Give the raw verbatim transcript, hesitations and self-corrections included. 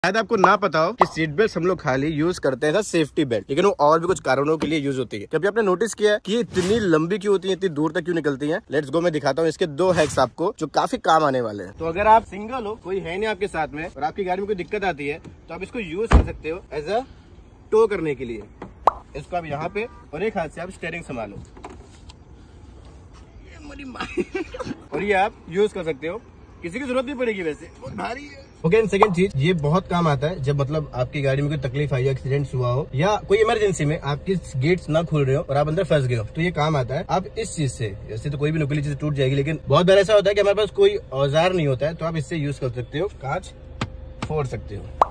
शायद आपको ना पता हो कि सीट बेल्ट हम लोग खाली यूज करते हैं सेफ्टी बेल्ट, लेकिन वो और भी कुछ कारणों के लिए यूज होती है। कभी आपने नोटिस किया है कि ये इतनी लंबी क्यों होती है, इतनी दूर तक क्यों निकलती है? लेट्स गो, मैं दिखाता हूँ इसके दो हैक्स आपको जो काफी काम आने वाले हैं। तो अगर आप सिंगल हो, कोई है नहीं आपके साथ में और आपकी गाड़ी में कोई दिक्कत आती है, तो आप इसको यूज कर सकते हो एज अ टो करने के लिए। इसको आप यहाँ पे और एक हाथ से आप स्टीयरिंग संभालो और ये आप यूज कर सकते हो, किसी की जरूरत नहीं पड़ेगी, वैसे बहुत भारी है। ओके एंड सेकंड चीज, ये बहुत काम आता है जब मतलब आपकी गाड़ी में कोई तकलीफ आई, एक्सीडेंट हुआ हो या कोई इमरजेंसी में आपकी गेट्स ना खुल रहे हो और आप अंदर फंस गए हो, तो ये काम आता है। आप इस चीज से, जैसे तो कोई भी नुकीली चीज टूट जाएगी, लेकिन बहुत बार ऐसा होता है कि हमारे पास कोई औजार नहीं होता है, तो आप इससे यूज कर सकते हो, कांच फोड़ सकते हो।